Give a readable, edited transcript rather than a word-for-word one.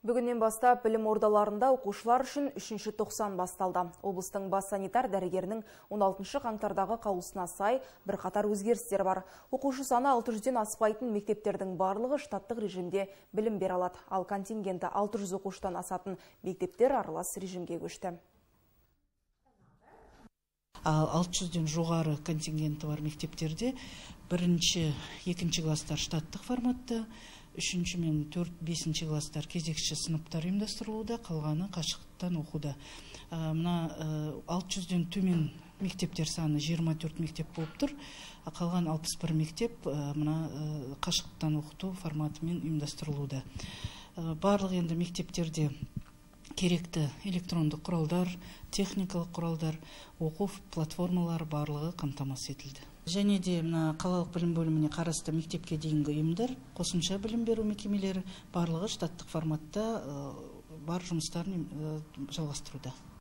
Бүгіннен бастап білім ордаларында оқушылар үшін 3-ші тоқсан басталды. Облыстың бас санитар дәрігерінің 16 қаңтардағы қаулысына сай бірқатар өзгерістер бар. Оқушы саны 600-ден аспайтын мектептердің барлығы штаттық режимде білім бере алады. Ал контингенті 600 оқушыдан асатын мектептер аралас режимге көшті. 600-ден жоғары контингенті бар мектептерде 1-2 класстар штаттық форматта, 3 мен 4-5 класстар кезекші сыныптар ұйымдастырылуда, қалғаны қашықтан оқуда. Мына 600-ден төмен мектептер саны 24 мектеп болып тұр, қалған 61 мектеп мына қашықтан оқыту форматымен ұйымдастырылуда. Барлық енді мектептерде керекті электрондық құралдар, техникалық құралдар, оқу платформалары барлығы қамтамасыз етілді. Және де қалалық білім бөліміне қарасты мектепке дейінгі ұйымдар, қосымша білім беру мекемелері барлығы штаттық форматта бар жұмыстарын жалғастыруда.